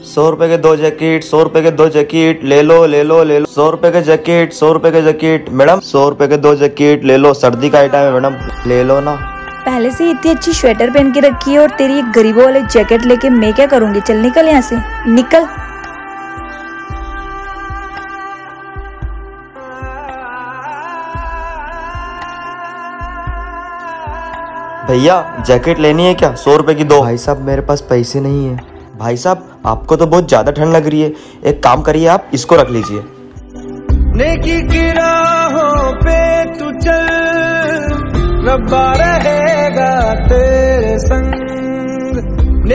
100 रुपए के 2 जैकेट, 100 रुपए के 2 जैकेट, ले लो ले लो ले लो। 100 रुपए के जैकेट, 100 रुपए के जैकेट। मैडम 100 रुपए के 2 जैकेट ले लो, सर्दी का आइटम है मैडम, ले लो ना। पहले से इतनी अच्छी स्वेटर पहन के रखी है और तेरी एक गरीबों वाले जैकेट लेके मैं क्या करूंगी। चल निकल यहाँ से, निकल। भैया जैकेट लेनी है क्या? 100 रुपए की 2। भाई साहब मेरे पास पैसे नहीं है। भाई साहब आपको तो बहुत ज्यादा ठंड लग रही है, एक काम करिए आप इसको रख लीजिए। नेकी की राहों पे तू चल, रब्बा रहेगा तेरे संग।